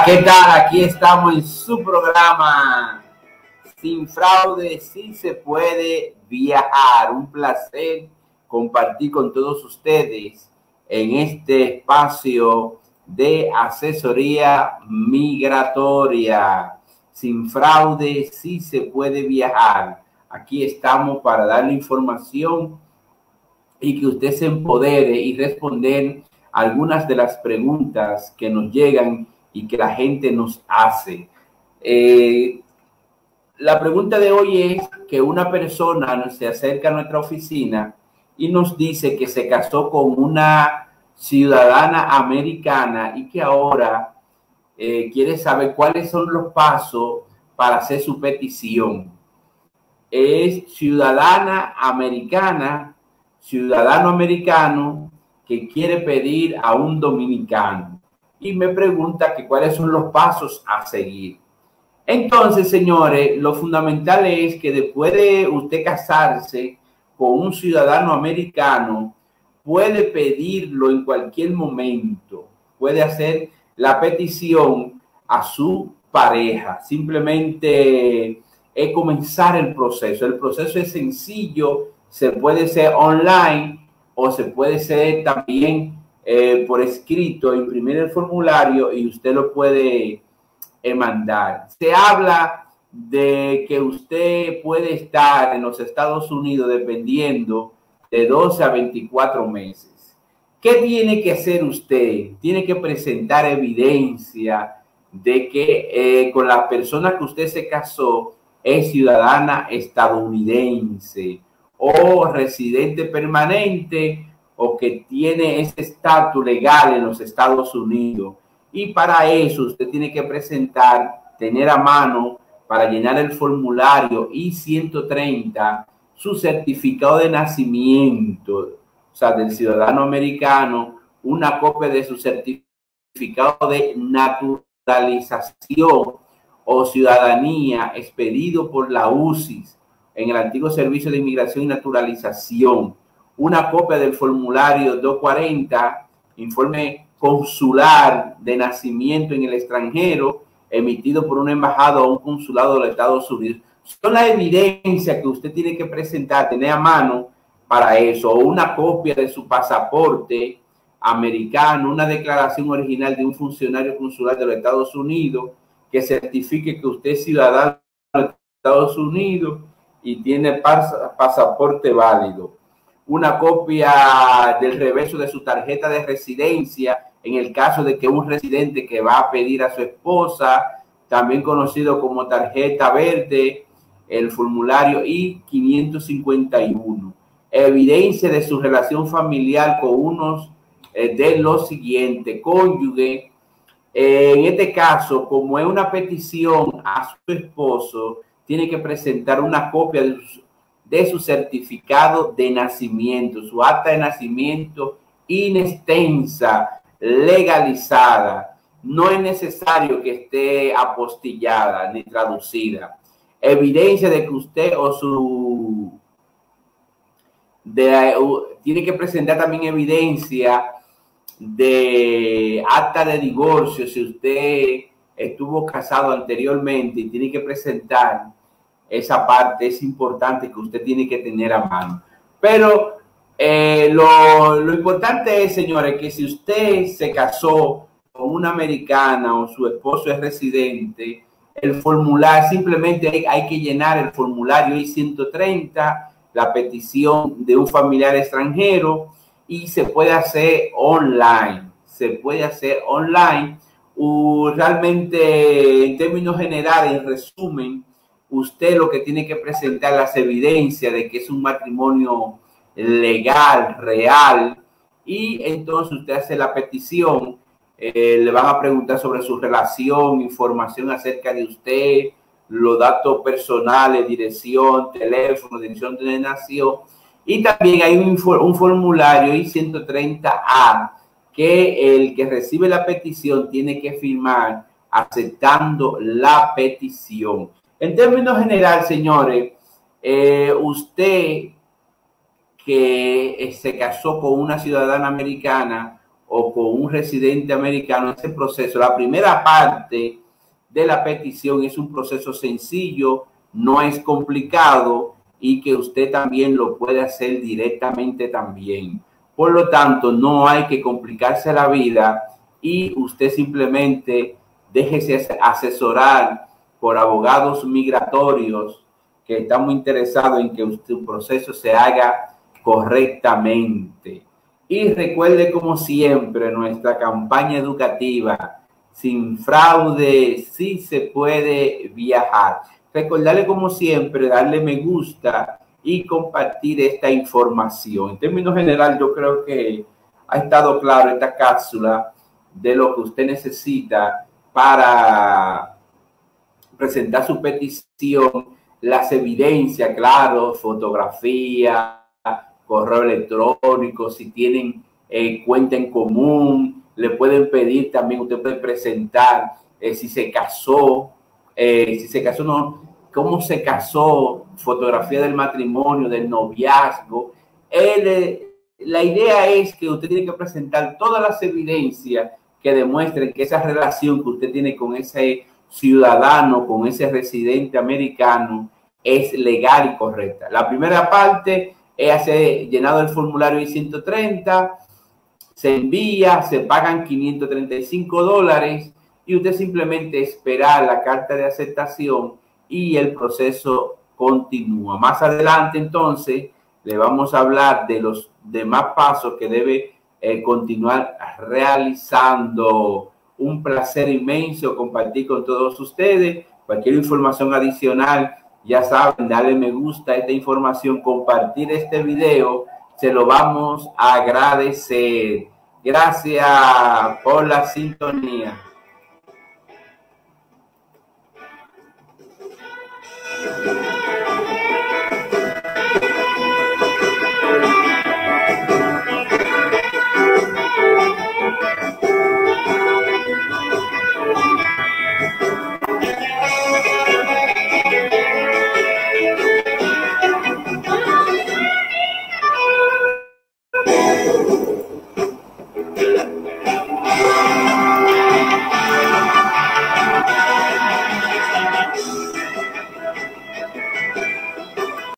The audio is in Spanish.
¿qué tal? Aquí estamos en su programa Sin Fraude, sí se puede viajar. Un placer compartir con todos ustedes en este espacio de asesoría migratoria. Sin fraude, sí se puede viajar. Aquí estamos para darle información y que usted se empodere y responder algunas de las preguntas que nos llegan y que la gente nos hace. La pregunta de hoy es que una persona se acerca a nuestra oficina y nos dice que se casó con una ciudadana americana y que ahora quiere saber cuáles son los pasos para hacer su petición. Es ciudadana americana, ciudadano americano que quiere pedir a un dominicano y me pregunta que cuáles son los pasos a seguir. Entonces, señores, lo fundamental es que después de usted casarse con un ciudadano americano, puede pedirlo en cualquier momento, puede hacer la petición a su pareja. Simplemente es comenzar el proceso. El proceso es sencillo, se puede ser online o se puede ser también por escrito, imprimir el formulario y usted lo puede mandar. Se habla de que usted puede estar en los Estados Unidos dependiendo de 12 a 24 meses. ¿Qué tiene que hacer usted? Tiene que presentar evidencia de que con la persona que usted se casó es ciudadana estadounidense o residente permanente o que tiene ese estatus legal en los Estados Unidos. Y para eso usted tiene que tener a mano para llenar el formulario I-130 su certificado de nacimiento, o sea, del ciudadano americano, una copia de su certificado de naturalización o ciudadanía expedido por la UCIS en el antiguo Servicio de Inmigración y Naturalización, una copia del formulario 240, informe consular de nacimiento en el extranjero, emitido por una embajada o un consulado de los Estados Unidos. Son las evidencias que usted tiene que presentar, tener a mano para eso, o una copia de su pasaporte americano, una declaración original de un funcionario consular de los Estados Unidos que certifique que usted es ciudadano de los Estados Unidos y tiene pasaporte válido. Una copia del reverso de su tarjeta de residencia en el caso de que un residente que va a pedir a su esposa, también conocido como tarjeta verde, el formulario I-551. Evidencia de su relación familiar con unos de los siguientes: cónyuge. En este caso, como es una petición a su esposo, tiene que presentar una copia de su certificado de nacimiento, su acta de nacimiento in extensa, legalizada. No es necesario que esté apostillada ni traducida. Evidencia de que usted tiene que presentar también evidencia de acta de divorcio si usted estuvo casado anteriormente, y tiene que presentar esa parte. Es importante que usted tiene que tener a mano. Pero lo importante es, señores, que si usted se casó con una americana o su esposo es residente, el formulario, simplemente hay que llenar el formulario I-130, la petición de un familiar extranjero, y se puede hacer online. Se puede hacer online. Realmente, en términos generales, en resumen, usted lo que tiene que presentar las evidencias de que es un matrimonio legal, real, y entonces usted hace la petición. Le van a preguntar sobre su relación, información acerca de usted, los datos personales, dirección, teléfono, dirección de nación, y también hay un formulario I-130A que el que recibe la petición tiene que firmar aceptando la petición. En términos generales, señores, usted que se casó con una ciudadana americana o con un residente americano, ese proceso, la primera parte de la petición es un proceso sencillo, no es complicado y que usted también lo puede hacer directamente también. Por lo tanto, no hay que complicarse la vida y usted simplemente déjese asesorar por abogados migratorios que están muy interesados en que su proceso se haga correctamente. Y recuerde, como siempre, nuestra campaña educativa: sin fraude, sí se puede viajar. Recordarle, como siempre, darle me gusta y compartir esta información. En términos general, yo creo que ha estado claro esta cápsula de lo que usted necesita para presentar su petición, las evidencias, claro, fotografía, correo electrónico, si tienen cuenta en común, le pueden pedir también, usted puede presentar si se casó no, cómo se casó, fotografía del matrimonio, del noviazgo. La idea es que usted tiene que presentar todas las evidencias que demuestren que esa relación que usted tiene con ese ciudadano, con ese residente americano, es legal y correcta. La primera parte es hacer llenado el formulario I-130, se envía, se pagan $535 y usted simplemente espera la carta de aceptación y el proceso continúa. Más adelante, entonces, le vamos a hablar de los demás pasos que debe continuar realizando. Un placer inmenso compartir con todos ustedes. Cualquier información adicional, ya saben, darle me gusta a esta información, compartir este video, se lo vamos a agradecer. Gracias por la sintonía.